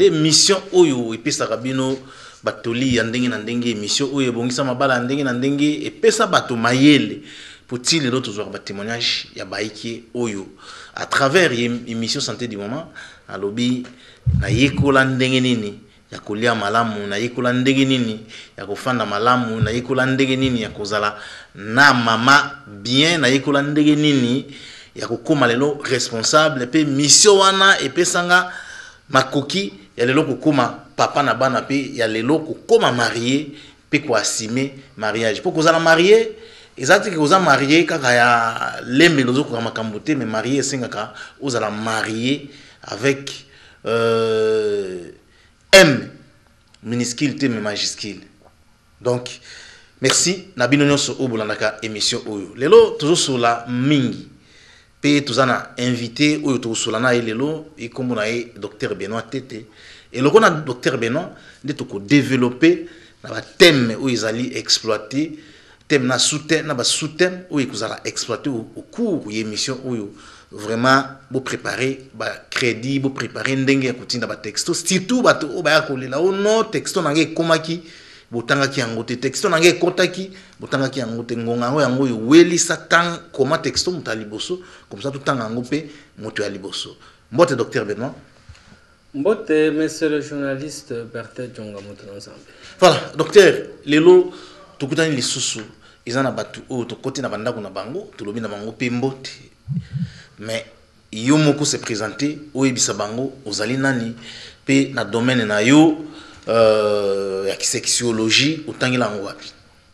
nde mission oyo epesa kabino batoli ya ndenge na ndenge mission oyo bongisa mabala ndenge na ndenge epesa bato mayele pour tirer l'autre joueur ba témoignage ya baiki oyo à travers émission santé du moment à lobby na yekola ndenge nini ya kolia malamu na yekola ndenge nini ya kofanda malamu na yekola ndenge nini ya kozala na mama bien na yekola ndenge nini ya kokoma lelo responsable pe mission wana epesanga makoki ya lelo kokoma papa na bana pe ya lelo kokoma marié pe ko assumer mariage pour kozala marié exact que vous êtes marié kaka ya lembe lozo ko makambo te mais marié singaka vous allez marié avec M minuscule T mais majuscule. Donc merci na bino nyonso obolandaka émission oyo lelo toujours sur la mingi pe tozana invité oyo to solana lelo e comme na docteur Benoît Tete et le a docteur Benoît de to ko développer na ba thème où ils allaient exploiter thème na sous-thème na ba sous-thème où ils allont exploiter au cours de l'émission où vraiment vous préparer ba crédit vous préparer ndenge ya kutinda ba texto surtout bato o ba ya kolela o no texto nange komaki botanga ki yango te texto nange kotaki botanga ki yango te ngonga ngo yango yo weli satan comment texto mutaliboso comme ça tout temps yango pe moto ya liboso mbote docteur Benoît mbote monsieur le journaliste Berthe Djonga moto ensemble voilà docteur lelo tukutani lisusu izana batu o to côté na bandako na bango to lobi na bango pe mbote mais yo moko se présenter o ebisa bango ozali nani pe na domaine na yo ya sexologie utangila ngo wapi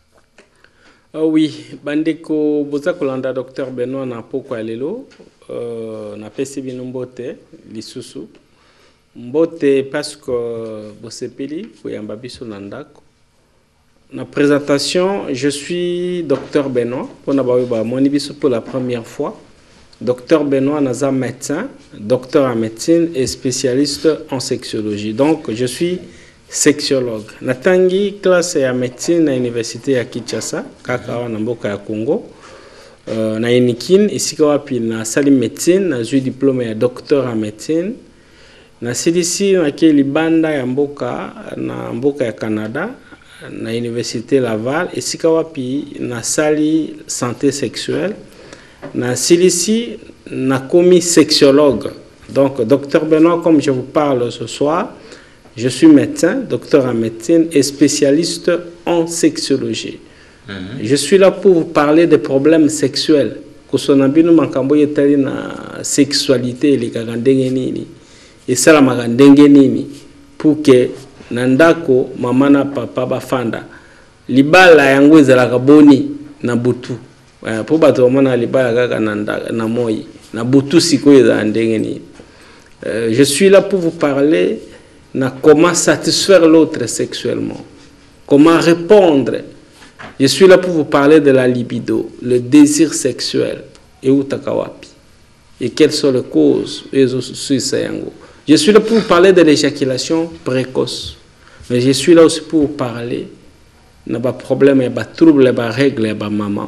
oui bandeko boza kolanda docteur Benoît na poko lelo na pesi bino mbote lisusu mbote parce que bosepeli koyamba biso na ndako. Na présentation, je suis docteur Benoît pour la première fois. Docteur Benoît Naza médecin, docteur en médecine et spécialiste en sexologie. Donc, je suis sexologue. Natangi classe en médecine à l'université à Kinshasa, Kakawa Namboka ya Congo. Na Inikin, ici kawapi na sali médecine, na j'ai diplôme de docteur en médecine. Na CDC na keli banda ya mboka na mboka ya Canada. Na université Laval et sikawapi na sali santé sexuelle na silici na commis sexologue. Donc docteur Benoît, comme je vous parle ce soir, je suis médecin, docteur en médecine et spécialiste en sexologie. Je suis là pour vous parler des problèmes sexuels. Kusonabino makambo yetali na sexualité les kagandenge nini et ça la magandenge nini pour que nandako mama na papa bafanda libala yango ezalaka boni na butu po bato mona libala kaka na moi na butu siko eza ndenge ni je suis là pour vous parler na comment satisfaire l'autre sexuellement, comment répondre. Je suis là pour vous parler de la libido, le désir sexuel et utakawapi et quelles sont les causes. Je suis là pour vous parler de l'éjaculation précoce. Mais je suis là aussi pour vous parler de problèmes, de troubles, de règles, de maman.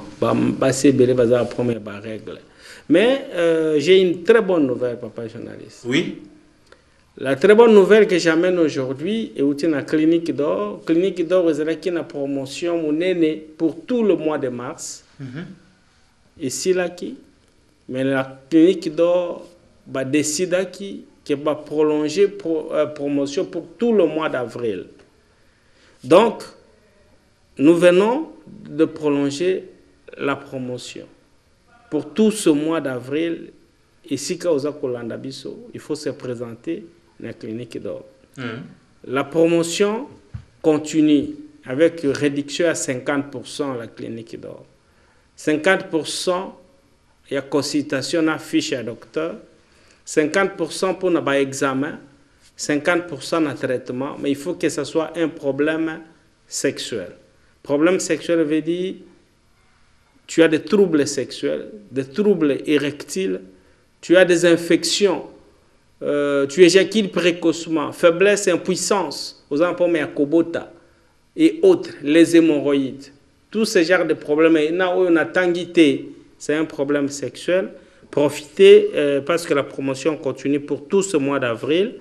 Mais j'ai une très bonne nouvelle, papa journaliste. Oui. La très bonne nouvelle que j'amène aujourd'hui est où la clinique d'or. Clinique d'or est une promotion pour tout le mois de mars. Ici, là, mais la clinique d'or va décider qui va prolonger promotion pour tout le mois d'avril. Donc, nous venons de prolonger la promotion pour tout ce mois d'avril. Ici, il faut se présenter dans la clinique d'or. La promotion continue avec une réduction à 50% à la clinique d'or. 50% il y a consultation à fiche à docteur. 50% pour un examen, 50% de traitement, mais il faut que ce soit un problème sexuel. Problème sexuel veut dire tu as des troubles sexuels, des troubles érectiles, tu as des infections, tu éjacules précocement, faiblesse, impuissance, aux enfants mais à Kobota et autres, les hémorroïdes. Tous ces genres de problèmes, on a tanguité, c'est un problème sexuel. Profitez parce que la promotion continue pour tout ce mois d'avril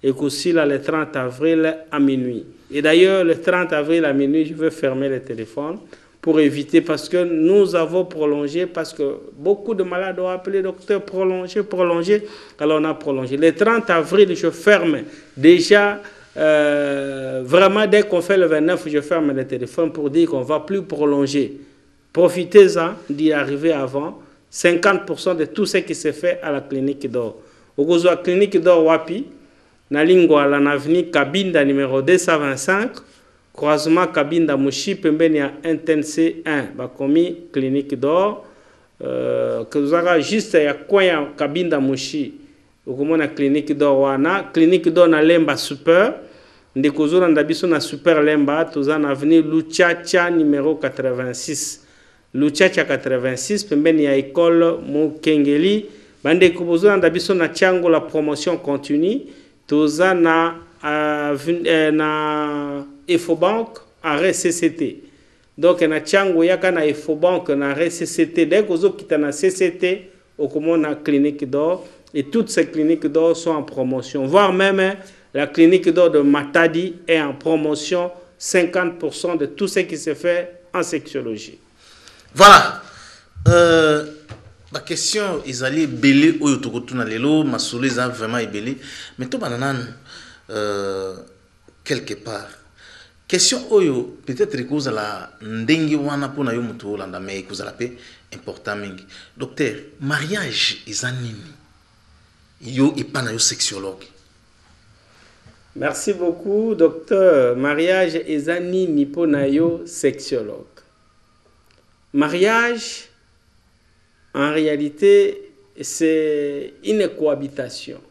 et qu'aussi là, le 30 avril à minuit. Et d'ailleurs, le 30 avril à minuit, je vais fermer le téléphone pour éviter, parce que nous avons prolongé, parce que beaucoup de malades ont appelé docteur, prolonger, alors on a prolongé. Le 30 avril, je ferme déjà, vraiment dès qu'on fait le 29, je ferme le téléphone pour dire qu'on ne va plus prolonger. Profitez-en d'y arriver avant. 50% de tout ce qui se fait à la clinique d'or. Au la clinique d'or Wapi, na lingua la avenue Kabinda numéro 225, croisement Kabinda Mushi, pembeni ya NTNC 1, bakomi clinique d'or, que vous avez juste ya coin Kabinda Mushi, ukomona clinique d'or wana, clinique d'or na Lemba Super, ndikozo na biso na Super Lemba, tuza na avenue Luchacha numéro 86. Luchacha 86, pembeni ya école Mukengeli, bande kubozo na biso na chango la promotion continue, tuza na Efobank arrêt CCT. Donc na chango yaka na Efobank na arrêt CCT, dès que vous quittez na CCT, au commande na clinique d'or, et toutes ces cliniques d'or sont en promotion, voire même la clinique d'or de Matadi est en promotion, 50% de tout ce qui se fait en sexologie. Voilà. Ma question est allée belé au yotokotuna lelo, ma soulez a vraiment belé, mais tout bananan quelque part. Question oyo peut-être que vous la ndengi wana pona yo mutu holanda mais que vous la paix important mingi. Docteur, mariage est anini. Yo ipana yo sexologue. Merci beaucoup docteur. Mariage est anini pona yo sexologue. Mariage, en réalité, c'est une cohabitation.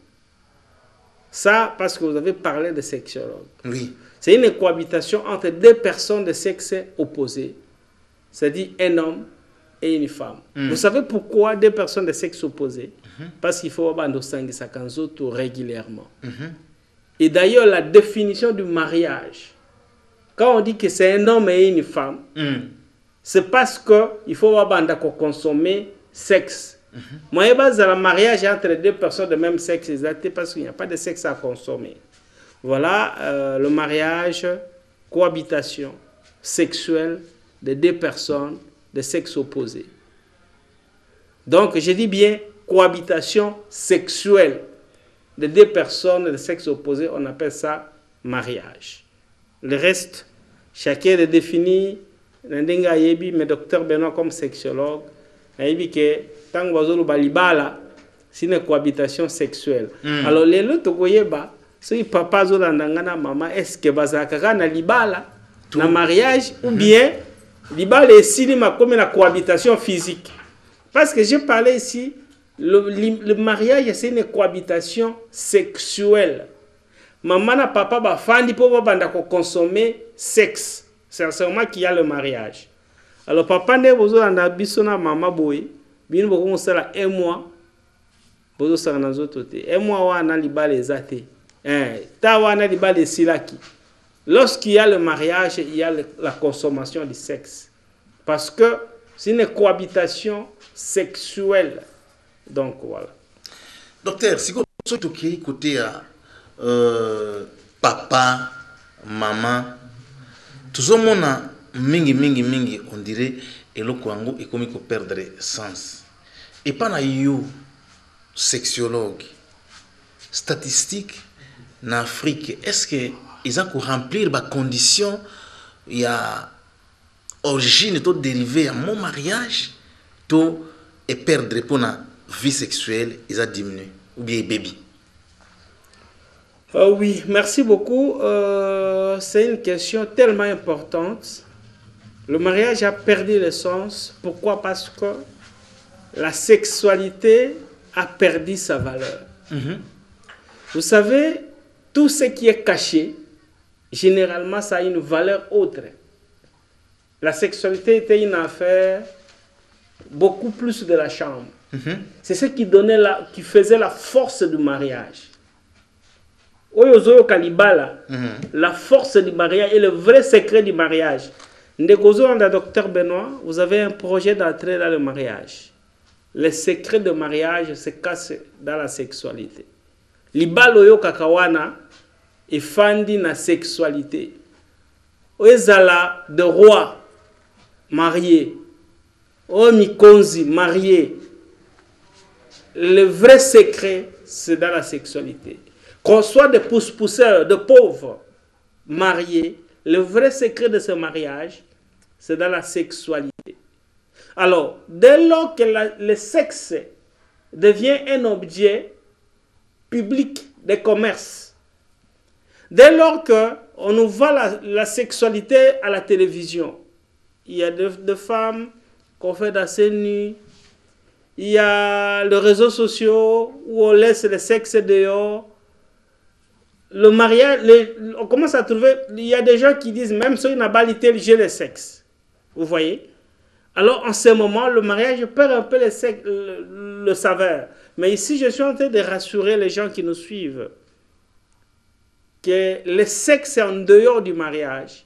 Ça, parce que vous avez parlé de sexologue. Oui. C'est une cohabitation entre deux personnes de sexe opposé. C'est-à-dire un homme et une femme. Vous savez pourquoi deux personnes de sexe opposé? Parce qu'il faut avoir tout régulièrement. Et d'ailleurs, la définition du mariage, quand on dit que c'est un homme et une femme, c'est parce qu'il faut consommer sexe. Moi, il y a un mariage entre deux personnes de même sexe, parce qu'il n'y a pas de sexe à consommer. Voilà le mariage, cohabitation sexuelle de deux personnes de sexe opposé. Donc, je dis bien cohabitation sexuelle de deux personnes de sexe opposé, on appelle ça mariage. Le reste, chacun le définit. Mais docteur Benoît comme sexologue, il dit que tant que c'est une cohabitation sexuelle. Alors les autres si papa zolanda maman, est-ce que bazaka na libala na mariage ou bien libala est cinéma comme la cohabitation physique? Parce que j'ai parlé ici, le mariage c'est une cohabitation sexuelle. Maman na papa ba fandi pour banda ko consommer sexe. C'est seulement qu'il y a le mariage. Alors papa ne bozo anda bisona mama boy, bin boko mosala un mois. Bozo sala na zoto te. Un mois wana libala ezate. Ta wana libala silaki. Lorsqu'il y a le mariage, il y a la consommation du sexe. Parce que c'est une cohabitation sexuelle. Donc voilà. Docteur, si vous avez côté papa, maman, tout le monde mingi, on dirait, et le Kwango est comme perdre sens. Et pas na you, sexologue, statistique, en Afrique, est-ce qu'ils ont remplir les conditions, il y a origine, tout dérivé à mon mariage, tout et perdre pour la vie sexuelle, ils ont diminué, ou bien baby? Oui, merci beaucoup. C'est une question tellement importante. Le mariage a perdu le sens. Pourquoi? Parce que la sexualité a perdu sa valeur. Vous savez, tout ce qui est caché, généralement, ça a une valeur autre. La sexualité était une affaire beaucoup plus de la chambre. C'est ce qui donnait qui faisait la force du mariage. Oyozoyo Kalibala, la force du mariage et le vrai secret du mariage. Ndekozo anda docteur Benoît, vous avez un projet d'entrer dans le mariage. Le secret du mariage se cache dans la sexualité. libalo yo kakawana efandi na sexualité ezala de roi marié o mikonzi marié. Le vrai secret c'est dans la sexualité. Qu'on soit des pousse-pousseurs, de pauvres mariés, le vrai secret de ce mariage c'est dans la sexualité. Alors dès lors que le sexe devient un objet public de commerce, dès lors qu'on nous voit la sexualité à la télévision, il y a des femmes qu'on fait danser nues, il y a les réseaux sociaux où on laisse le sexe dehors, le mariage, on commence à trouver, il y a des gens qui disent même sur une abalité, j'ai le sexe, vous voyez. Alors en ce moment, le mariage perd un peu le saveur. Mais ici, je suis en train de rassurer les gens qui nous suivent que le sexe est en dehors du mariage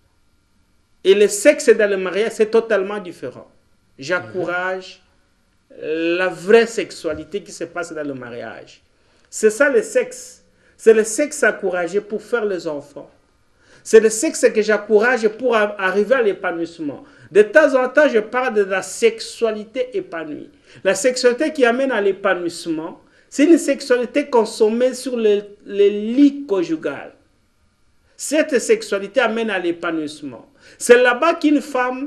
et le sexe dans le mariage, c'est totalement différent. J'encourage la vraie sexualité qui se passe dans le mariage. C'est ça le sexe. C'est le sexe encouragé pour faire les enfants. C'est le sexe que j'encourage pour arriver à l'épanouissement. De temps en temps, je parle de la sexualité épanouie. La sexualité qui amène à l'épanouissement, c'est une sexualité consommée sur le lit conjugal. Cette sexualité amène à l'épanouissement. C'est là-bas qu'une femme,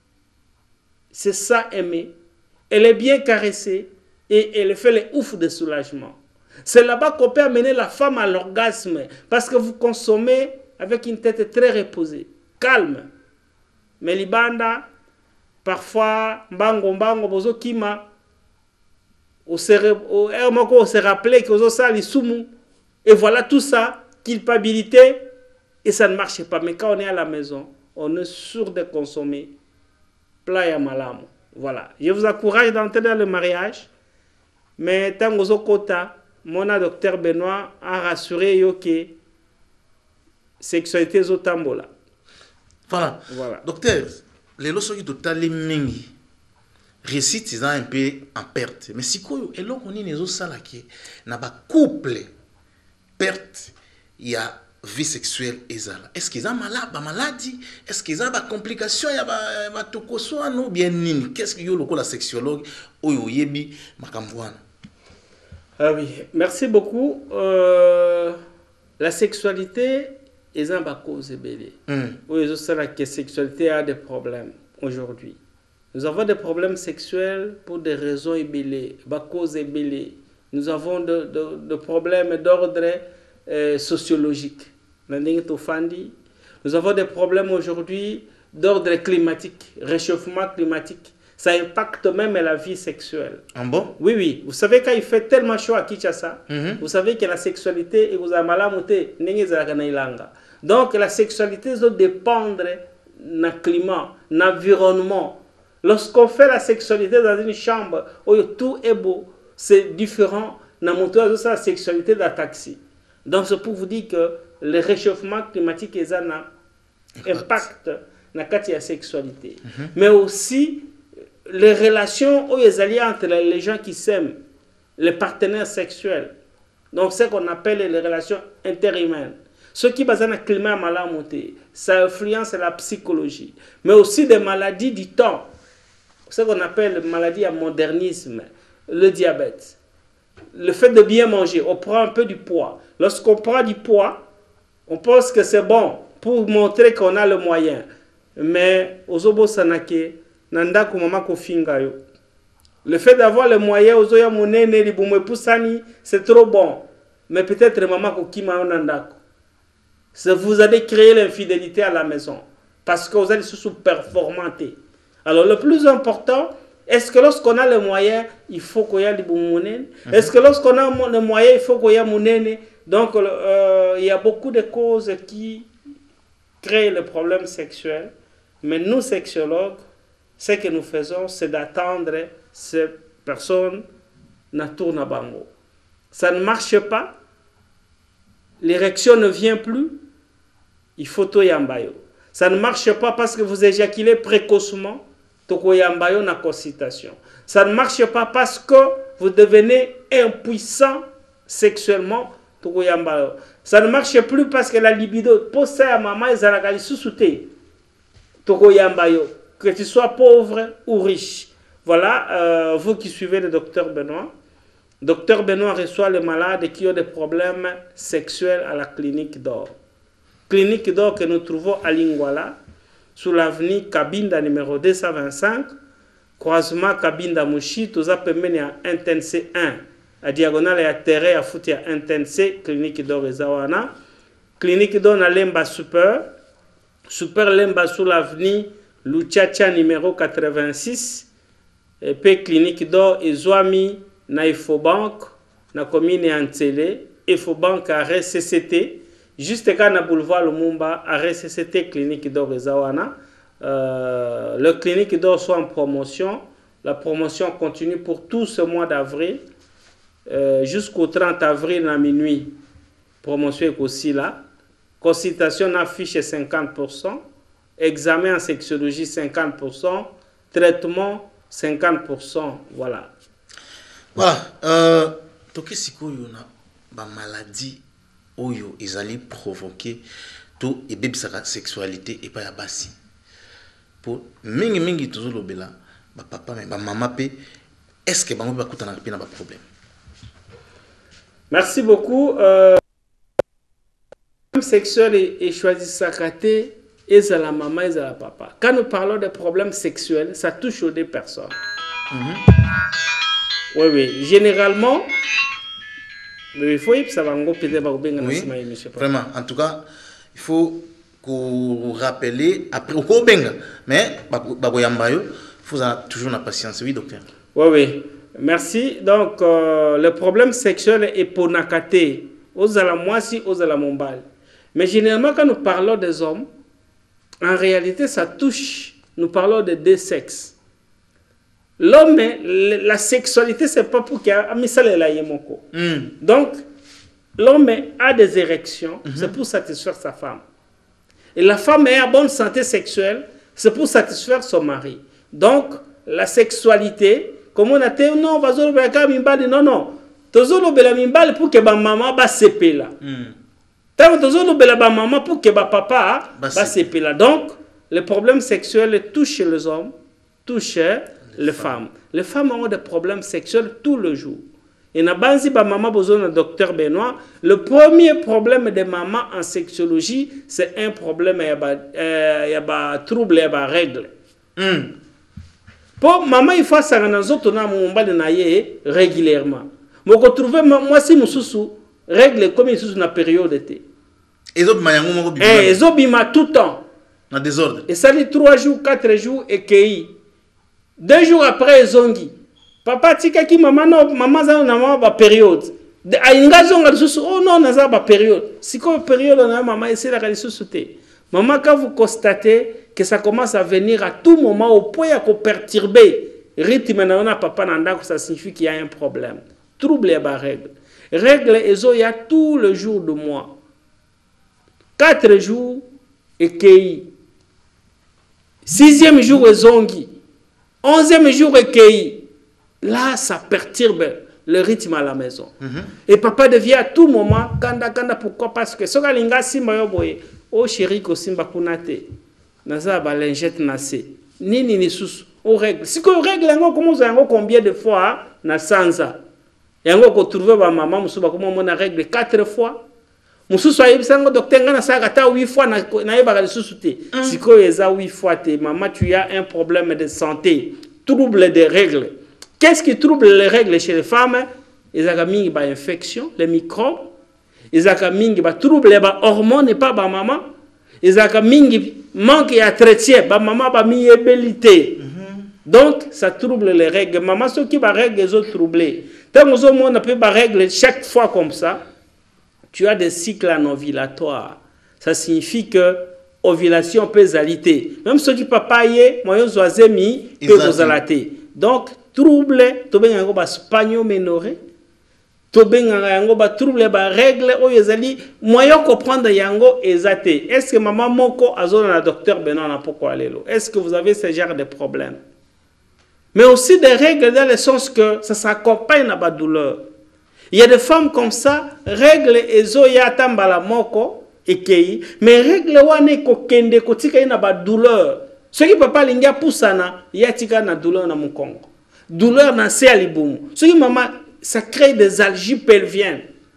c'est ça aimer. Elle est bien caressée et elle fait les oufs de soulagement. C'est là-bas qu'on peut amener la femme à l'orgasme parce que vous consommez avec une tête très reposée, calme. Mais libanda, parfois, mbango, bozo kima, on se rappelait que ça les soumou. Et voilà tout ça, culpabilité, et ça ne marche pas. Mais quand on est à la maison, on est sûr de consommer playa malamu. Voilà. Je vous encourage d'entrer dans le mariage, mais tant que kota, mon docteur Benoît a rassuré que sexualité zotambola. Voilà. Docteur, les lois qui totali mingi récite ils ont un peu en perte. Mais si quoi et là on est les autres là qui n'a pas couple perte il y a vie sexuelle ezala. Est-ce qu'ils ont maladie? Est-ce qu'ils ont des complications? Il y a ba tokoso non bien nini? Qu'est-ce que yo loko la sexologue oyo yebi makambwana? Ah oui, merci beaucoup. La sexualité est un cause belé. Oui, je sais que la sexualité a des problèmes aujourd'hui. Nous avons des problèmes sexuels pour des raisons ébélées, cause ébélée. Nous avons des problèmes d'ordre sociologique. Nous avons des problèmes aujourd'hui d'ordre climatique, réchauffement climatique. Ça impacte même la vie sexuelle. Ah bon? Oui, oui. Vous savez, quand il fait tellement chaud à Kinshasa, vous savez que la sexualité, et vous avez malamuté, donc la sexualité doit dépendre du climat, de l'environnement. Lorsqu'on fait la sexualité dans une chambre où tout est beau, c'est différent de la sexualité d'un taxi. Donc c'est pour vous dire que le réchauffement climatique est un impact dans la sexualité. Mais aussi, les relations ou les alliés entre les gens qui s'aiment, les partenaires sexuels. Donc, ce qu'on appelle les relations interhumaines. Ce qui basent dans le climat malamonté, ça influence la psychologie. Mais aussi des maladies du temps. Ce qu'on appelle les maladies à modernisme, le diabète. Le fait de bien manger, on prend un peu du poids. Lorsqu'on prend du poids, on pense que c'est bon pour montrer qu'on a le moyen. Mais, aux obo sanake, le fait d'avoir les moyens, c'est trop bon. Mais peut-être maman vous allez créer l'infidélité à la maison. Parce que vous allez sous-performanter. Alors le plus important, est-ce que lorsqu'on a les moyens, il faut qu'il y ait des mounènes? Est-ce que lorsqu'on a les moyens, il faut qu'il y ait des mounènes? Donc il y a beaucoup de causes qui créent le problème sexuel. Mais nous, sexologues, ce que nous faisons, c'est d'attendre ces personnes na tourna bango. Ça ne marche pas, l'érection ne vient plus, il faut to yambayo. Ça ne marche pas parce que vous éjaculez précocement, toko yambayo na consultation. Ça ne marche pas parce que vous devenez impuissant sexuellement, ça ne marche plus parce que la libido, pour ça, maman, ils ont la sous-souté. Que tu sois pauvre ou riche. Voilà, vous qui suivez le docteur Benoît. Docteur Benoît reçoit les malades qui ont des problèmes sexuels à la clinique d'or. Clinique d'or que nous trouvons à Lingwala, sous l'avenue Kabinda numéro 225, croisement Kabinda Mouchi, tout ça peut mener à Intense 1. À diagonale et à terre, à foutre à Intense, clinique d'or et Zawana. Clinique d'or à Lemba Super. Super Lemba sous l'avenue Luchacha numéro 86. Et puis clinique d'or et Zouami na Infobank, na commune Antele, Infobank à RCCT, juste quand na boulevard Lumumba, à RCCT, clinique d'or et Zawana. Le clinique d'or soit en promotion. La promotion continue pour tout ce mois d'avril. Jusqu'au 30 avril à minuit. Promotion est aussi là. Consultation affiche 50%. Examen en sexologie 50%. Traitement 50%. Voilà. Voilà. Toki sikoyo na ba maladie oyo ezali provoquer tout et bebisaka sexualité et pas ya basi. Pour mingi tozolobela ba papa mais ba mama pe est-ce que bango ba kutana pe na ba problème. Merci beaucoup. Sexuel et choisi sacraté et à la maman et à la papa. Quand nous parlons de problèmes sexuels, ça touche aux deux personnes. Oui. Généralement, il faut que ça va vraiment. En tout cas, il faut qu'on rappelle après mais il faut toujours la patience. Oui, docteur. Oui. Merci. Donc, le problème sexuel est pour nakaté. Aux alamoisi, aux alamombal. Mais généralement, quand nous parlons des hommes, en réalité, ça touche. Nous parlons de deux sexes. L'homme, la sexualité, c'est pas pour qu'il y ait Donc, l'homme a des érections, c'est pour satisfaire sa femme. Et la femme est en bonne santé sexuelle, c'est pour satisfaire son mari. Donc, la sexualité, comme on a dit, non, non. Tozolo bela mimbal pour que ba maman ba sepela. Tant tozolo bela ba maman pour que ba papa ba sepela. Donc, le problème sexuel touche les hommes, touche les femmes. Les femmes ont des problèmes sexuels tout le jour. Et na banzi ba maman besoin de docteur Benoît, le premier problème de maman en sexologie, c'est un problème il y a ba trouble, il y a ba règle. Pour maman il faut ça na zoto na mumba de naye régulièrement. Moi, je trouve moi si mususu règle comme mususu na période d'été. Et bima tout le temps. Na désordre. Et ça dit 3 jours, 4 jours et kei. 2 jours après zongi. Papa tika ki maman za na ba période. Ainga zonga susu oh non na za ba période. Si comme période na maman essaie la susu té. Maman quand vous constatez que ça commence à venir à tout moment au point à perturber rythme na papa nanda ça signifie qu'il y a un problème. Trouble et règle. Règle et il y a tout le jour de mois. 4 jours et kei. 6e jour et zongi. 11e jour et kei. Là, ça perturbe le rythme à la maison. Et papa devient à tout moment kanda. Pourquoi? Parce que soka linga simba yoboye. Oh chéri ko simba kunate. Naza ba lingette nase. Ni susu. O règle. Si ko règle ngo comment ça ngo combien de fois na sanza. Yango ko trouver ba maman musuba ko mona règle 4 fois. Mususu ayibisango docteur ngana saka ta 8 fois na yeba ka susu te. Siko eza 8 fois te maman tu as un problème de santé, trouble des règles. Qu'est-ce qui trouble les règles chez les femmes? Ils ont mingi ba infection, les microbes. Ils ont mingi ba trouble ba hormones et pas ba maman. Ils ont mingi manque ya traitement ba maman ba mi ébélité. Donc ça trouble les règles. Maman ceux qui ba règles ils ont troublé. Tant que on n'a pas de règles chaque fois comme ça, tu as des cycles anovulatoires. Ça signifie que ovulation peut zalité. Même ceux qui papa yé, moyen zoazemi peut zalater. Donc trouble, to ben yango ba spanioménorrhée, to ben yango ba trouble ba règle o yezali moyen comprendre yango ezate. Est-ce que maman moko azona na docteur Benoît na pourquoi lelo? Est-ce que vous avez ce genre de problème? Mais aussi des règles dans le sens que ça s'accompagne à la douleur. Il y a des femmes comme ça, règle ezo ya tambala moko ekei, mais règle wane ko kende ko tika ina ba douleur. Ce qui papa linga poussana, ya tika na douleur na mukongo. Douleur na se alibumu. Ce qui maman, ça crée des algies pelviennes.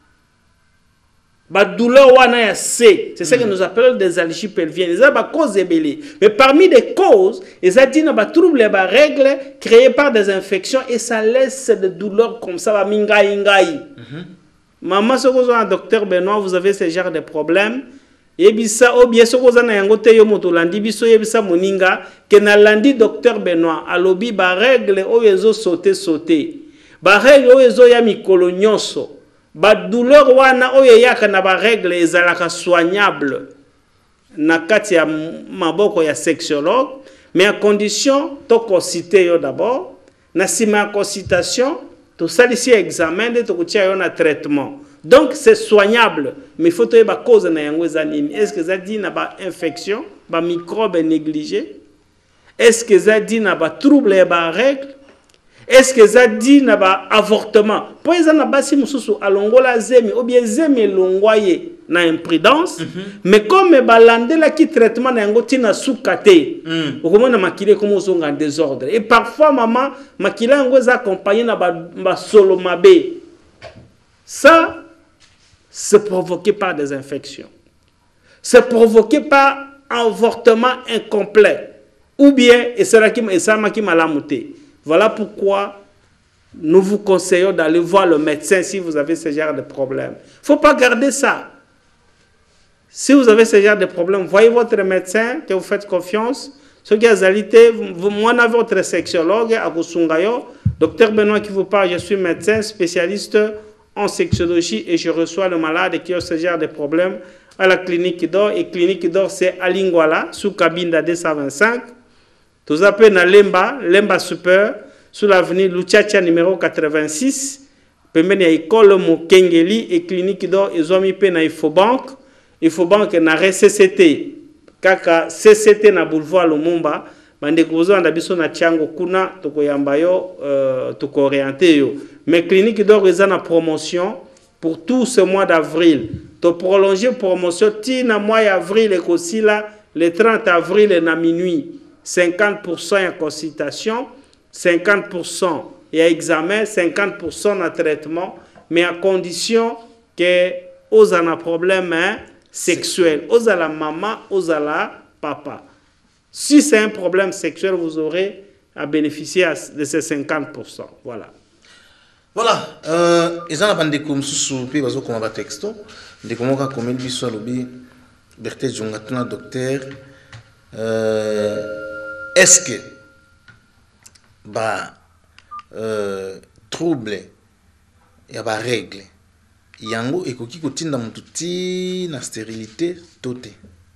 Ba douleur wana ya c'est ce que nous appelons des algies pelviennes. Ça ba cause ébélée. Mais parmi les causes, ils a dit na ba trouble ba règles créées par des infections et ça laisse des douleurs comme ça ba mingai ngai. Maman ce que un docteur Benoît, vous avez ce genre de problème. Et bisa o bien ce que na yango te yo moto landi biso yebisa moninga que na landi docteur Benoît alobi ba règle o yezo sauter. Ba règle o yezo ya mikolo nyonso. Ba douleur wana oyo yaka na ba règle ezalaka soignable na kati ya maboko ya sexologue, mais à condition to consulter yo d'abord na sima consultation to salisi examen de to kutia yo na traitement. Donc c'est soignable, mais il faut to ba cause na yango zanini. Est-ce que ça dit na ba infection, ba microbe négligé? Est-ce que ça dit na ba trouble ba règle? Est-ce que ça dit na ba avortement? Pour ça na basi mususu alongola zemi ou bien zemi longwaye na imprudence, mais comme balande la qui traitement na yango tina soukate. Okomona makile comme ozonga en désordre. Et parfois maman makila yango za accompagné na ba solo mabe. Ça c'est provoqué par des infections. C'est provoqué par un avortement incomplet ou bien et c'est là qui m'a lamouté. Voilà pourquoi nous vous conseillons d'aller voir le médecin si vous avez ce genre de problème. Il ne faut pas garder ça. Si vous avez ce genre de problème, voyez votre médecin, que vous faites confiance. Ce qui est alité, moi, on a votre sexologue à Kusungayo, docteur Benoît qui vous parle, je suis médecin spécialiste en sexologie et je reçois le malade qui a ce genre de problème à la clinique d'or. Et clinique d'or, c'est à Lingwala, sous cabine d'AD125. Tout ça peut dans Lemba Super, sous l'avenue Luchacha numéro 86. Pembeni ya école Mokengeli et clinique d'or ils ont mis na Infobank. Infobank na RCCT. Kaka CCT na boulevard Lumumba. Bande kuzo anda biso na Tiango kuna toko yamba yo toko orienté yo. Mais clinique d'or ils ont na promotion pour tout ce mois d'avril. To prolonger promotion ti na mois d'avril et aussi là le 30 avril et na minuit. 50% en consultation, 50% en examen, 50% en traitement, mais à condition que vous avez un problème sexuel. Vous avez la maman, vous avez la papa. Si c'est un problème sexuel, vous aurez à bénéficier de ces 50%. Voilà. Voilà. Ils ont appris comme sous puis bazo comme un texto. De comment on comme il biso lobi Berthe Jungatuna docteur. Est-ce que trouble ya ba règle yango ekoki kotinda mutu ti na stérilité toté?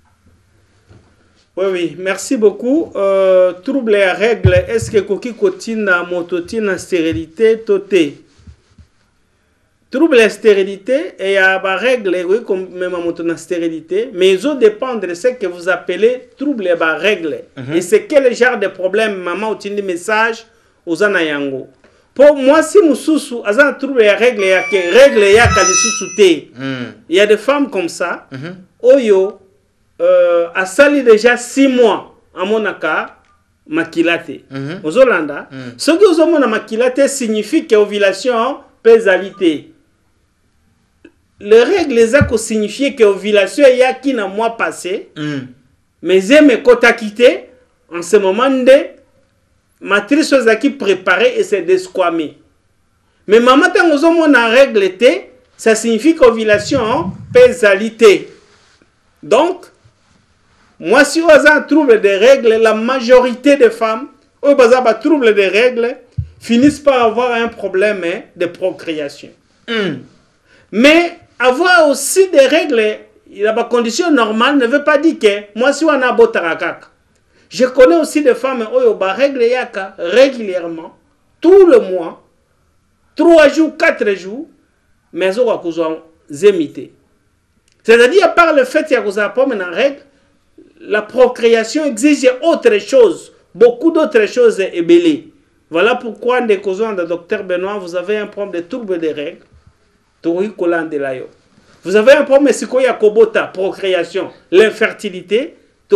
Oui, merci beaucoup. Trouble ya règle, est-ce que ekoki kotinda mutu ti na stérilité toté? Trouble la stérilité et il y a des règles, oui, comme même à la stérilité, mais ils ont dépendre de ce que vous appelez trouble et règles. Et c'est quel genre de problème, maman, ou des messages aux anayango. Pour moi, si Moussoussou, à un trouble et règle, il y a que règle et il y a des femmes comme ça, Oyo, a sali déjà 6 mois à Monaka, makilate. Aux Hollanda, ce que vous avez makilate signifie que ovulation pésalité. Le règle les a signifié que l'ovulation est à qui n'a mois passé, mais j'ai mes quotas quittés en ce moment de matrice aux qui préparé et c'est desquamé. Mais maman tant aux hommes on a règle ça signifie qu'ovulation pésalité. Donc moi si vous avez un trouble de règles, la majorité des femmes au bazar un trouble de règles finissent par avoir un problème de procréation. Mais avoir aussi des règles, la condition normale ne veut pas dire que moi si on a beau tarakak. Je connais aussi des femmes qui ont des règles régulièrement, tout le mois, 3 jours, 4 jours, mais elles ont zémité. C'est-à-dire, par le fait qu'il y a pas de règles, la procréation exige autre chose, beaucoup d'autres choses ébellées. Voilà pourquoi, en décausant de Dr Benoît, vous avez un problème de trouble des règles. Vous avez un problème, c'est quoi? Il y a kobota, procréation, l'infertilité,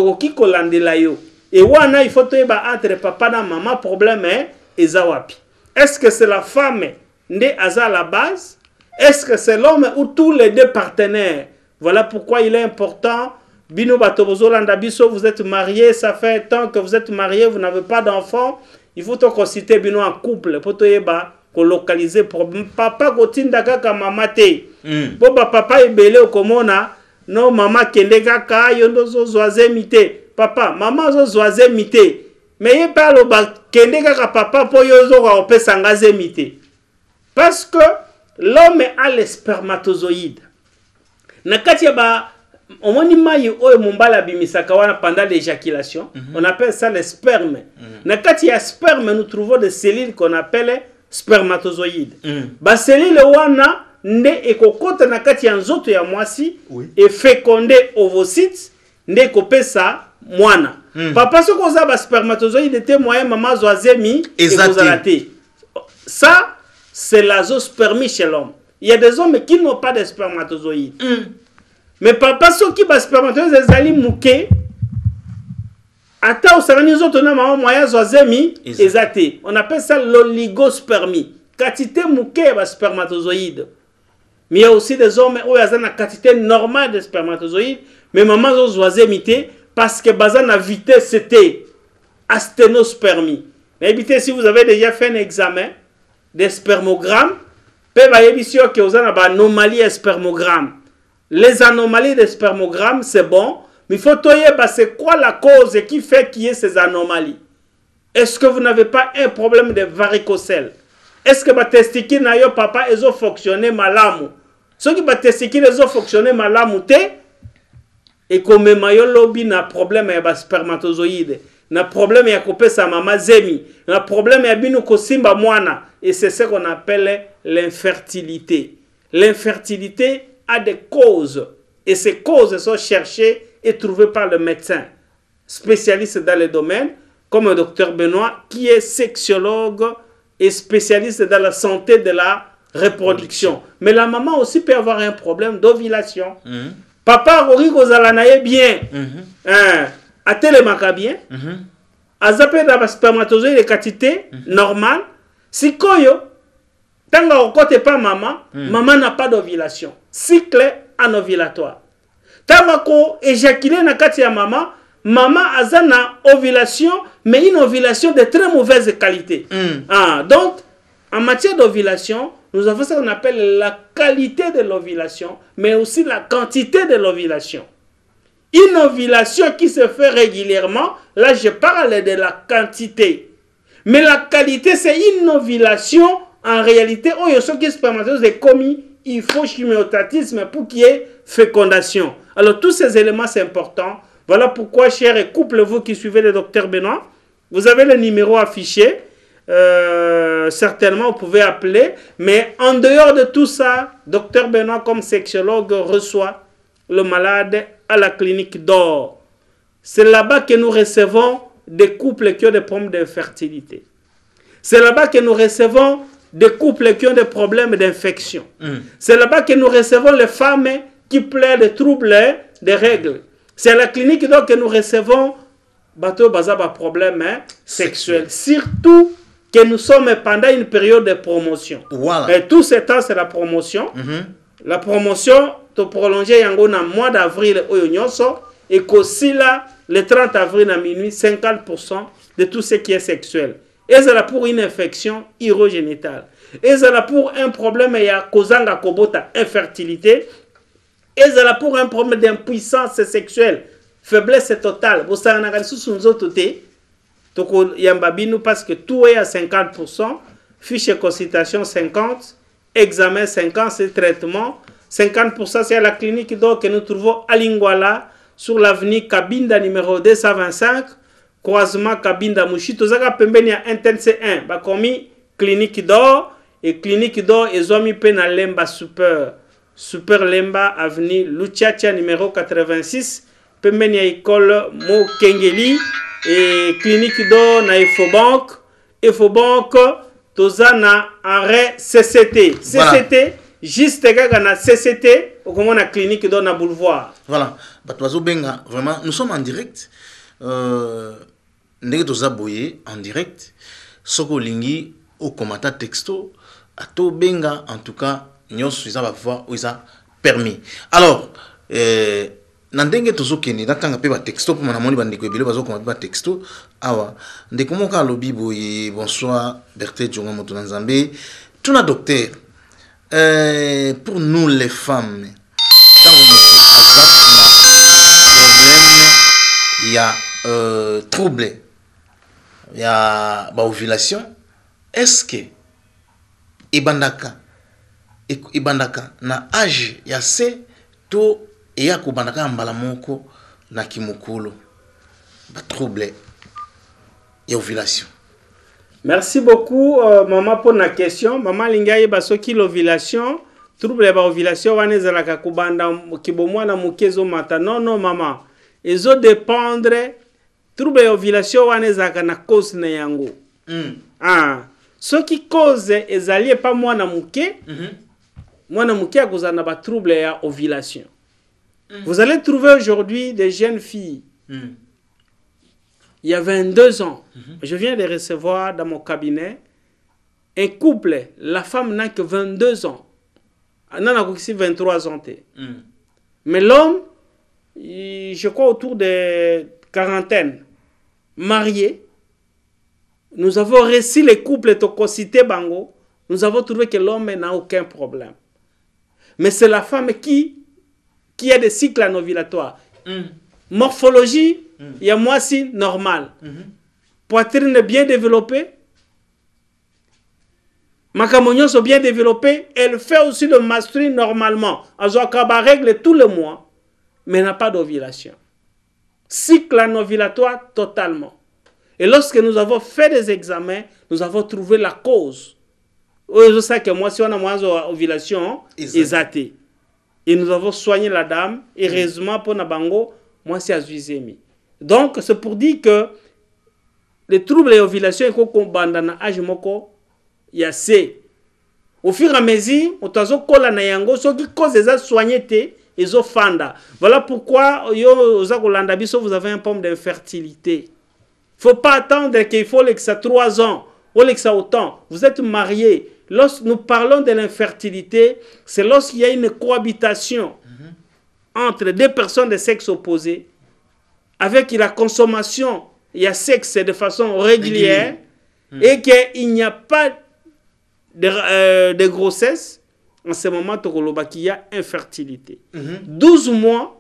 et wana il faut entre papa et maman, problème est ezawapi. Est-ce que c'est la femme nde aza à la base? Est-ce que c'est l'homme ou tous les deux partenaires? Voilà pourquoi il est important. Bino batobozo landa biso, vous êtes mariés, ça fait un temps que vous êtes mariés, vous n'avez pas d'enfant. Il faut consulter bino en couple pour te localiser problème. Papa gotinda kaka mama te. Boba papa ebele okomona no mama kende kaka yondo zo zoaze mité. Papa, maman zo zoaze mité. Mais il parle ba kende kaka papa po yo zo ka opesa ngaze mité. Parce que l'homme a les spermatozoïdes. Nakati ba omoni mayi oyo mumbala bimisaka wana pendant l'éjaculation, on appelle ça les spermes. Nakati ya sperme nous trouvons des cellules qu'on appelle spermatozoïdes. Ba cellules wana nde ekokota nakati ya nzoto ya mwasi et fécondé ovocytes nde ekopesa mwana. Papa soko za ba spermatozoïdes te moyen maman zoazemi ezalate. Ça c'est l'azospermie chez l'homme. Il y a des hommes qui n'ont pas de spermatozoïdes. Mais papa soki ba spermatozoïdes ezali muke ata osarani zoto na maman moyen zoazemi ezate. On appelle ça l'oligospermie. Quantité muke ba spermatozoïdes. Mais il y a aussi des hommes où il y a une quantité normale de spermatozoïdes, mais maman zoazemi te parce que bazan a vitesse c'était asténospermie. Mais évitez si vous avez déjà fait un examen des spermogrammes, peut sûr que vous avez une anomalie de spermogramme. Les anomalies de spermogramme, c'est bon, mais il faut savoir c'est quoi la cause qui fait qu'il y ait ces anomalies. Est-ce que vous n'avez pas un problème de varicocèle? Est-ce que votre testicule na yo papa ezo fonctionner malamu? Ceux qui votre testicule ezo fonctionner malamu te et comme mayo lobby na problème ya spermatozoïde, na problème ya kopesa mama zemi, na problème ya binu kosimba mwana, et c'est ce qu'on appelle l'infertilité. L'infertilité a des causes et ces causes sont cherchées et trouvées par le médecin spécialiste dans le domaine comme le docteur Benoît qui est sexologue et spécialiste dans la santé de la reproduction. Mais la maman aussi peut avoir un problème d'ovulation. Papa Rorigo Zalanaye bien. Atelemaka bien. Azapé dans la spermatozoïde de quantité normale. Si koyo, tanga okote pas maman, maman n'a pas d'ovulation. Cycle anovulatoire. Tanga ko éjaculé na kati ya maman, maman azana ovulation, mais une ovulation de très mauvaise qualité. Donc, en matière d'ovulation, nous avons ce qu'on appelle la qualité de l'ovulation, mais aussi la quantité de l'ovulation. Une ovulation qui se fait régulièrement, là je parle de la quantité. Mais la qualité, c'est une ovulation, en réalité, oh, il y a ceux qui spermatozoïdes commis, il faut chimiotatisme pour qu'il y ait fécondation. Alors tous ces éléments, c'est important. Voilà pourquoi, chers couples, vous qui suivez le docteur Benoît, vous avez le numéro affiché. Certainement, vous pouvez appeler. Mais en dehors de tout ça, docteur Benoît, comme sexologue, reçoit le malade à la clinique d'Or. C'est là-bas que nous recevons des couples qui ont des problèmes d'infertilité. C'est là-bas que nous recevons des couples qui ont des problèmes d'infection. C'est là-bas que nous recevons les femmes qui plaident des troubles des règles. C'est à la clinique donc que nous recevons bateau bazaba problème sexuel. Surtout que nous sommes pendant une période de promotion. Voilà. Et tout ce temps c'est la promotion. La promotion te prolonger yango na mois d'avril oyo nyonso et qu'aussi là le 30 avril à minuit 50% de tout ce qui est sexuel. Et c'est là pour une infection urogénitale. Et c'est là pour un problème ya kozanga kobota infertilité. Et c'est là pour un problème d'impuissance sexuelle, faiblesse totale. Vous savez, parce que tout est à 50%, fiche de consultation 50%, examen 50%, c'est traitement. 50% c'est à la clinique d'or que nous trouvons à Lingwala, sur l'avenue Kabinda numéro 225, croisement Kabinda Mouchi. Tout ça, il y a un TNC1, bakomi clinique d'or, et clinique d'or, ils ont mis peine à Lemba Super Lemba, avenue Luchacha, numéro 86, Pembenia école Mo Kengeli, et clinique d'or na Efobank, Tozana arrêt CCT. CCT, juste kaka na CCT ou comme na clinique dans na boulevard. Voilà. Batwazo benga vraiment nous sommes en direct. Ndenge toza boye en direct. Soko lingi au commentaire texto ato benga en tout cas nyos isa ba voir ou isa permis. Alors nandenge tozo keni natanga pe ba texto pour manamoni bandeko ebele bazo komba ba texto awa ndeko moka lobi boye bonsoir Berthe Djonga moto nzambe tuna docteur pour nous les femmes tango problème il y a trouble il y a ba ovulation est-ce que ibandaka na âge ya se to et ya kubandaka mbala moko na kimukulu ba trouble et ovulation. Merci beaucoup maman pour la question. Maman lingaye basoki l'ovulation, trouble ba ovulation wana la kubanda kibomwana mukezo mata. Non non maman. Ezo dépendre trouble et ovulation wana ezaka na cause na yango. Ah, ce qui cause ezali pas mwana muke. Mwana muke akozana ba trouble ya ovulation. Vous allez trouver aujourd'hui des jeunes filles. Il y a 22 ans, je viens de recevoir dans mon cabinet un couple, la femme n'a que 22 ans. Elle n'a que 23 ans. Mais l'homme, je crois autour de quarantaine, marié. Nous avons réussi les couples tokosité bango. Nous avons trouvé que l'homme n'a aucun problème. Mais c'est la femme qui a des cycles anovulatoires. Morphologie, il y a moitié normal. Poitrine bien développée. Macamoignon sont bien développés. Elle fait aussi le menstru normalement. Elle a règle tous les mois. Mais n'a pas d'ovulation. Cycle anovulatoire totalement. Et lorsque nous avons fait des examens, nous avons trouvé la cause. Je sais que moi, si on a moins d'ovulation, exacté. Et nous avons soigné la dame. Et heureusement pour Nabango, moi, c'est Azuizemi. Donc, c'est pour dire que les troubles et ovulations, il faut qu'on bande dans l'âge moko, il y a c'est. Au fur et à mesure, on a colla na yango, ce qui cause des soigner ils ont fanda. Voilà pourquoi, vous avez un problème d'infertilité. Il ne faut pas attendre qu'il faut que ça 3 ans, ou que ça autant. Vous êtes mariés. Lorsque nous parlons de l'infertilité, c'est lorsqu'il y a une cohabitation entre deux personnes de sexe opposé, avec la consommation, il y a sexe de façon régulière, et qu'il n'y a pas de grossesse, en ce moment, il y a infertilité. 12 mois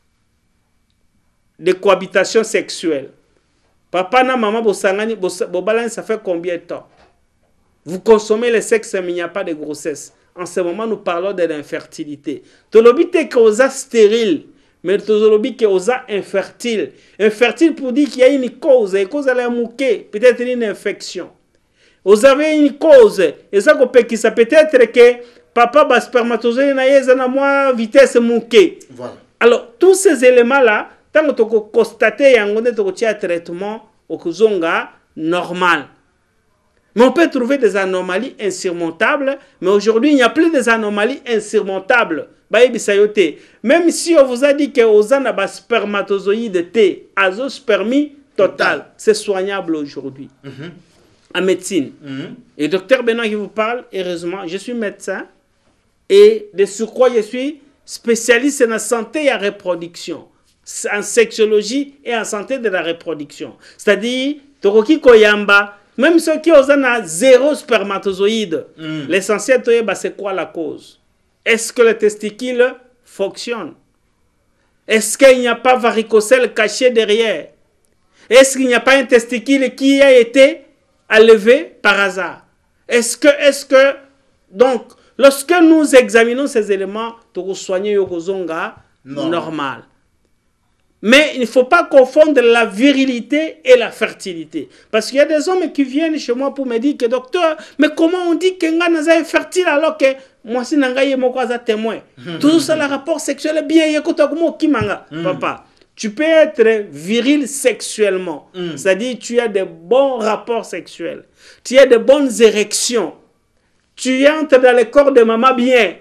de cohabitation sexuelle. Papa na maman, ça fait combien de temps? Vous consommez le sexe, mais il n'y a pas de grossesse. En ce moment, nous parlons de l'infertilité. Tolobite que osa stérile, mais tolobite que osa infertile. Infertile pour dire qu'il y a une cause, et cause à la mouquée, peut-être une infection. Vous avez une cause, et ça peut être que papa ba spermatozoïde na yezana moi vitesse mouquée. Voilà. Alors tous ces éléments là, tant que tu constates yango ne to tia traitement au kuzonga normal. Mais on peut trouver des anomalies insurmontables, mais aujourd'hui, il n'y a plus des anomalies insurmontables. Même si on vous a dit que vous avez un spermatozoïde T, azospermie totale, c'est soignable aujourd'hui. En médecine. Et le docteur Benoît qui vous parle, heureusement, je suis médecin et de surcroît, je suis spécialiste en santé et en reproduction, en sexologie et en santé de la reproduction. C'est-à-dire, Toroki Koyamba, même ceux qui ont 0 spermatozoïdes, l'essentiel, c'est quoi la cause? Est-ce que le testicule fonctionne? Est-ce qu'il n'y a pas varicocèle caché derrière? Est-ce qu'il n'y a pas un testicule qui a été enlevé par hasard? Est-ce que, donc, lorsque nous examinons ces éléments, nous soignons Yokozonga normal. Mais il ne faut pas confondre la virilité et la fertilité. Parce qu'il y a des hommes qui viennent chez moi pour me dire que docteur, mais comment on dit que Ngana est fertile alors que moi si Nangaye Mokwaza témoin. Tout ça, le rapport sexuel est bien. Papa, tu peux être viril sexuellement. C'est-à-dire tu as de bons rapports sexuels. Tu as de bonnes érections. Tu entres dans le corps de maman bien.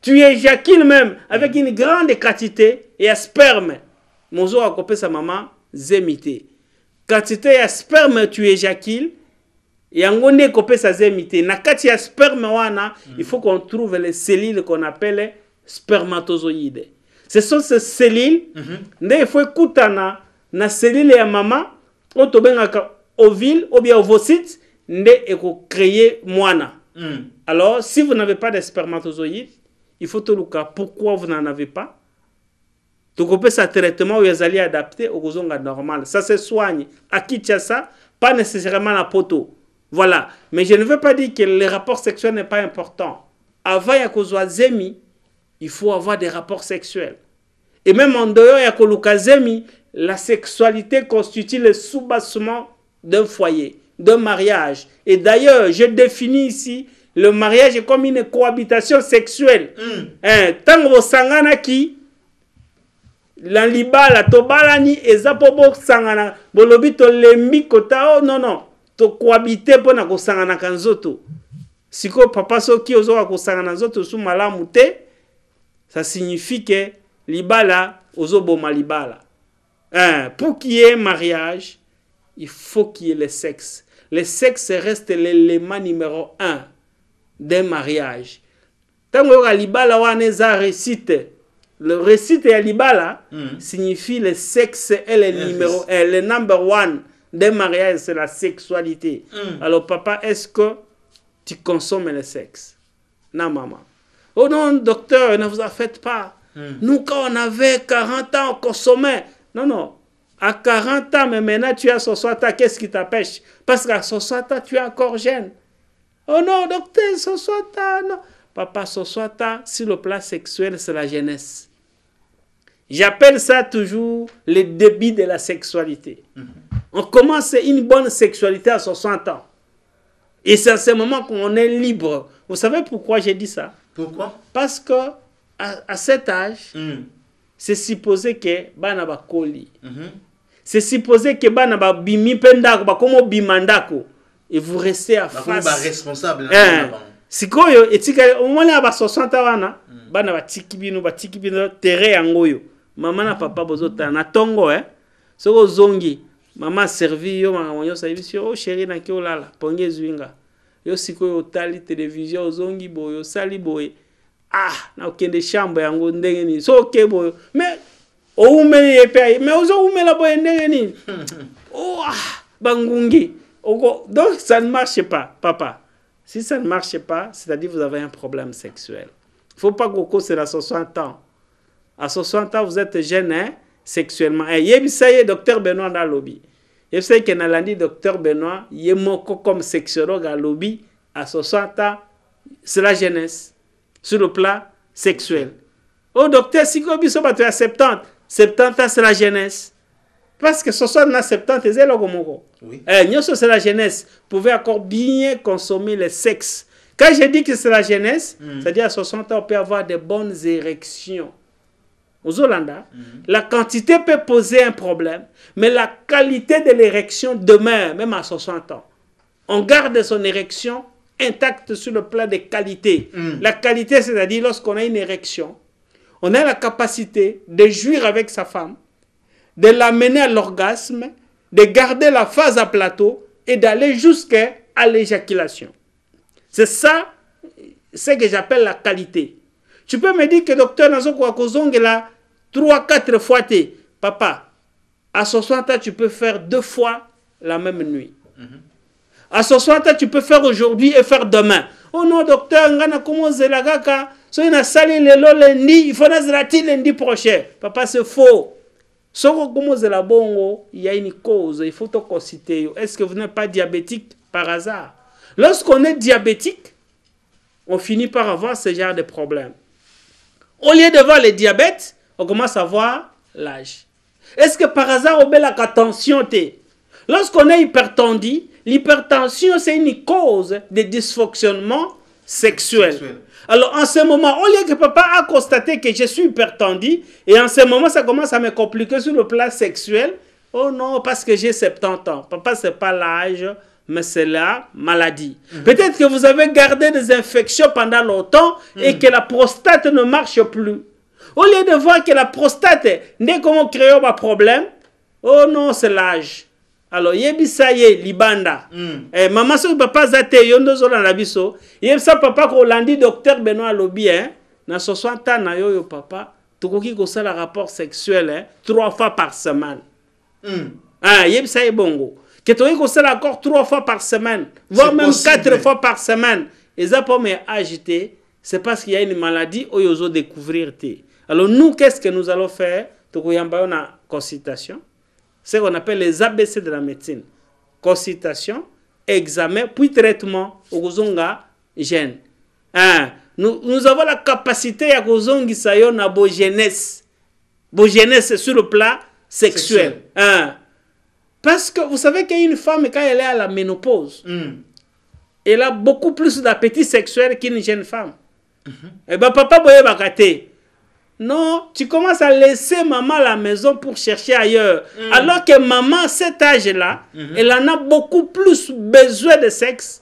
tu éjacules même avec une grande quantité et sperme. Mozo a coupé sa maman, zémité. Quantité et sperme, tu éjacules. Et en gondé coupé sa zémité. Na kati ya sperme wana, il faut qu'on trouve les cellules qu'on appelle spermatozoïdes. Ce sont ces cellules, il faut écouter na cellule ya maman, ovule ou bien ovocyte, et créer moana. Alors, si vous n'avez pas de spermatozoïdes, il faut te dire pourquoi vous n'en avez pas. Donc, on peut ce traitement où vous allez adapter au gozonga normal. Ça se soigne. À qui tu as ça, pas nécessairement la poteau. Voilà. Mais je ne veux pas dire que les rapports sexuels n'est pas important. Avant, il y a zemi, il faut avoir des rapports sexuels. Et même en dehors, il y a zemi, la sexualité constitue le soubassement d'un foyer, d'un mariage. Et d'ailleurs, je définis ici le mariage comme une cohabitation sexuelle. Tant que vous sangana qui la libala tobalani ezapobo sangana bolobi to lembi kota non to cohabiter pour na ko sangana kanzoto. Siko papa soki ozo ko sangana nzoto sous malamu te, ça signifie que libala ozo boma libala. Pour qu'il y ait mariage, il faut qu'il y ait le sexe. Le sexe reste l'élément numéro 1 d'un mariage. Tant que libala waneza récite, le récite à libala signifie le sexe est le numéro 1, le number 1 d'un mariage, c'est la sexualité. Alors papa, est-ce que tu consommes le sexe? Non maman. Oh non docteur, ne vous en faites pas. Nous quand on avait 40 ans, on consommait. Non. À 40 ans, mais maintenant tu as 60 ans, qu'est-ce qui t'empêche? Parce qu'à 60 ans, tu es encore jeune. Oh non, docteur, 60 ans, non. Papa, 60 ans, sur le plan sexuel, c'est la jeunesse. J'appelle ça toujours le début de la sexualité. On commence une bonne sexualité à 60 ans. Et c'est à ce moment qu'on est libre. Vous savez pourquoi j'ai dit ça? Pourquoi? Parce que à cet âge, c'est supposé que bana ba koli. C'est supposé que bana ba bimi pendako ba komo bimandako et vous restez à face. Ba responsable. Sikoyo etika au moins ba 60 wana bana ba tikibino terre yangoyo. Maman na papa bozota na tongo soko zongi mama servi yo mama service oh chérie na ki olala ponge zwinga yo sikoyo tali télévision zongi boyo sali boye na okende chambre yango ndenge ni so okebo mais oumeli epe mais ozo umela boye ndenge ni bangungi donc ça ne marche pas papa. Si ça ne marche pas, c'est-à-dire vous avez un problème sexuel. Il ne faut pas que c'est à 60 ans. À 60 ans, vous êtes jeune sexuellement. Et vous savez, docteur Benoît dans le lobby. Vous savez que dans l'année, docteur Benoît, il est moko comme sexologue à lobby. À 60 ans, c'est la jeunesse. Sur le plan sexuel. Oh, docteur, si vous avez à 70, 70 ans, c'est la jeunesse. Parce que 60 ans, 70, c'est le gomogo. Oui. C'est la jeunesse. Vous pouvez encore bien consommer le sexe. Quand je dis que c'est la jeunesse, c'est-à-dire à 60 ans, on peut avoir de bonnes érections. Aux Hollandais, la quantité peut poser un problème, mais la qualité de l'érection demeure, même à 60 ans. On garde son érection intacte sur le plan de qualité. La qualité, c'est-à-dire lorsqu'on a une érection, on a la capacité de jouir avec sa femme, de l'amener à l'orgasme, de garder la phase à plateau et d'aller jusqu'à l'éjaculation. C'est ça, ce que j'appelle la qualité. Tu peux me dire que docteur Nazoko Akozonge là 3-4 fois papa, à 60 ans tu peux faire 2 fois la même nuit. À 60 ans tu peux faire aujourd'hui et faire demain. Oh non docteur, ngana comment zelagaka, so ina sali lelo lundi, il faut nazrati lundi prochain. Papa c'est faux. Il y a une cause, il faut te considérer. Est-ce que vous n'êtes pas diabétique par hasard? Lorsqu'on est diabétique, on finit par avoir ce genre de problème. Au lieu de voir le diabète, on commence à voir l'âge. Est-ce que par hasard, on met la tension? Lorsqu'on est hypertendu, l'hypertension, c'est une cause de dysfonctionnement sexuel. Alors, en ce moment, au lieu que papa a constaté que je suis hypertendu, et en ce moment, ça commence à me compliquer sur le plan sexuel. Oh non, parce que j'ai 70 ans. Papa, ce n'est pas l'âge. mais c'est la maladie. Peut-être que vous avez gardé des infections pendant longtemps et que la prostate ne marche plus. Au lieu de voir que la prostate, dès qu'on crée un problème, oh non, c'est l'âge. Alors, yebisaye libanda. Maman, si papa zate yondo zola na biso, yebisa papa ko landi docteur Benoît Lobi, na 60 ans na yo papa, tukoki ko sala rapport sexuel 3 fois par semaine. Yebisaye bongo. Que tu as ça encore 3 fois par semaine, voire même 4 fois par semaine. Et ça pour agiter, c'est parce qu'il y a une maladie où ils ont découvrir. Alors nous, qu'est-ce que nous allons faire? Donc il y a une consultation. C'est ce qu'on appelle les ABC de la médecine. Consultation, examen, puis traitement au gène. Nous avons la capacité à na jeunesse sur le plan sexuel. Parce que vous savez qu'une femme, quand elle est à la ménopause, elle a beaucoup plus d'appétit sexuel qu'une jeune femme. Et bien, papa, boye bakate. Non, tu commences à laisser maman à la maison pour chercher ailleurs. Alors que maman, à cet âge-là, elle en a beaucoup plus besoin de sexe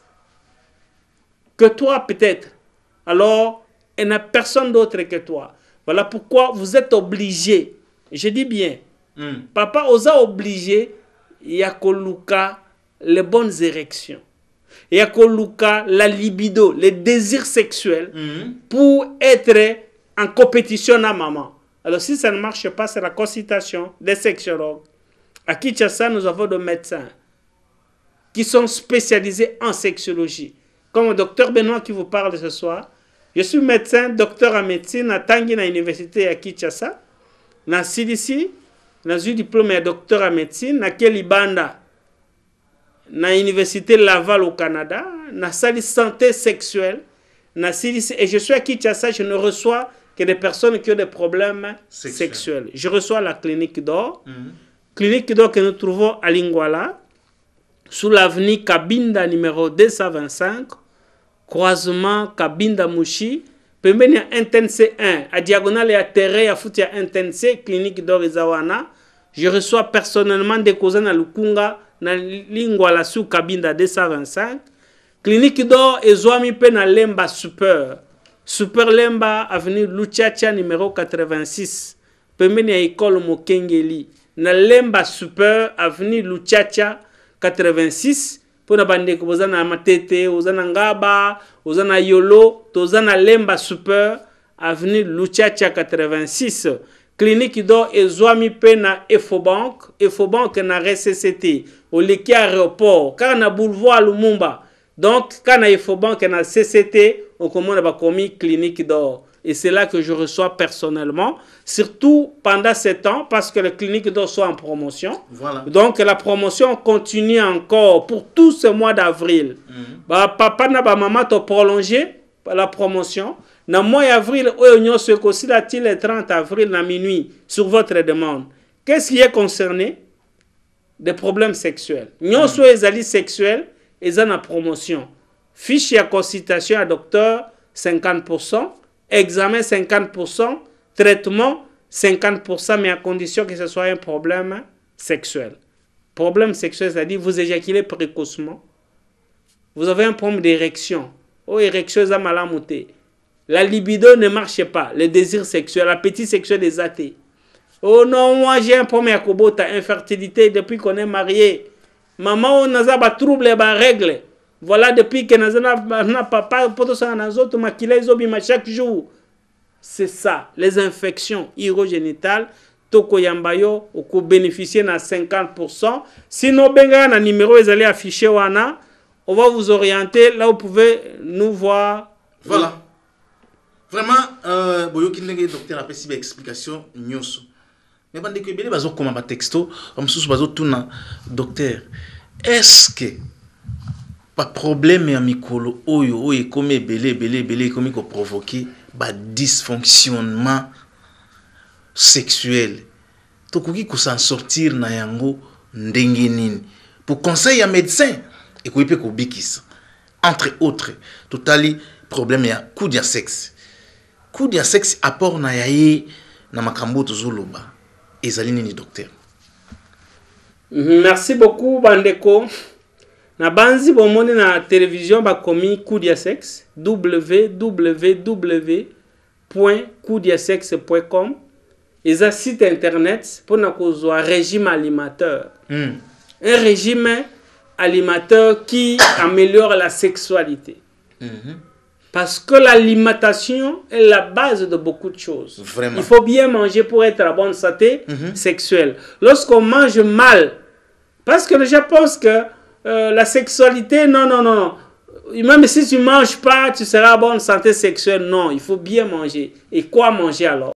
que toi, peut-être. Alors, elle n'a personne d'autre que toi. Voilà pourquoi vous êtes obligé. Je dis bien, papa osa obligé. Il y a les bonnes érections. Il y a la libido, les désirs sexuels pour être en compétition à maman. Alors si ça ne marche pas, c'est la consultation des sexologues. À Kinshasa, nous avons des médecins qui sont spécialisés en sexologie. Comme le docteur Benoît qui vous parle ce soir. Je suis médecin, docteur en médecine à Tangi, à l'université à Kinshasa. Dans CDC. J'ai eu diplôme de docteur en médecine, na Kelibanda, na l'université Laval au Canada, na salle santé sexuelle, na CDC, et je suis à Kinshasa, je ne reçois que des personnes qui ont des problèmes sexuels. Je reçois la clinique d'or, clinique d'or que nous trouvons à Lingwala, sous l'avenue Kabinda numéro 225, croisement Kabinda Mouchi, pembeni ya NTNC 1, à diagonale et à terre, à foutu à NTNC, clinique d'Orizawana. Je reçois personnellement des cousins à Lukunga, na Lingwala sous Kabinda 225. Clinique d'or et Zoami pe na Lemba Super. Super Lemba, avenue Luchacha numéro 86. Pembeni ya école Mokengeli. Na Lemba Super, avenue Luchacha 86. Pour na bande ko bozana matete, ozana ngaba, ozana yolo, tozana Lemba Super, avenue Luchacha 86. Clinique d'or et Zoami pe na Efobank na RCCT, au leki aéroport, car na boulevard Lumumba. Donc, quand na Efobank na CCT, on commande ba commis clinique d'or. Et c'est là que je reçois personnellement, surtout pendant ces temps, parce que la clinique d'or soit en promotion. Voilà. Donc la promotion continue encore pour tout ce mois d'avril. Papa na ba maman to prolongé la promotion. Na mois d'avril, on se aussi le 30 avril à minuit sur votre demande. Qu'est-ce qui est concerné? Des problèmes sexuels. Nous sommes les alliés sexuels et en promotion. Fiche à consultation à docteur 50%. Examen 50%, traitement 50%, mais à condition que ce soit un problème sexuel. Problème sexuel, c'est-à-dire vous éjaculez précocement, vous avez un problème d'érection, érection est malamouté. La libido ne marche pas, le désir sexuel, l'appétit sexuel est athée. Oh non, moi j'ai un problème à Kobota, infertilité depuis qu'on est marié. Maman, on a des troubles et des règles. Voilà, depuis que nous papa chaque jour. C'est ça, les infections urogénitales, toko yambayo, ou bénéficier à 50%. Sinon, benga na numéro, ils allaient afficher wana. On va vous orienter, là vous pouvez nous voir. Voilà. Vraiment, boyo kinenge docteur a fait une explication nyoso. Mais bande que bele bazo comme un texto, comme sous bazo tuna docteur. Est-ce que pas problème ya mikolo oyo comme belé comme ko provoquer ba dysfonctionnement sexuel tokoki ko s'en sortir na yango ndenge nini pour conseil ya médecin et ko ipe ko bikisa entre autres totali problème ya coup de sexe apport na yaye na makambo tozoloba ezali nini docteur? Merci beaucoup bandeko. Na banzi bomoni na télévision bakomi Kudia Sexe www.kudiasexe.com. Ils ont un site internet pour nous un régime alimentaire. Un régime alimentaire qui améliore la sexualité. Parce que l'alimentation est la base de beaucoup de choses. Vraiment. Il faut bien manger pour être à bonne santé sexuelle. Lorsqu'on mange mal, parce que les gens pensent que la sexualité, non. Même si tu ne manges pas, tu seras à bonne santé sexuelle. Non, il faut bien manger. Et quoi manger alors?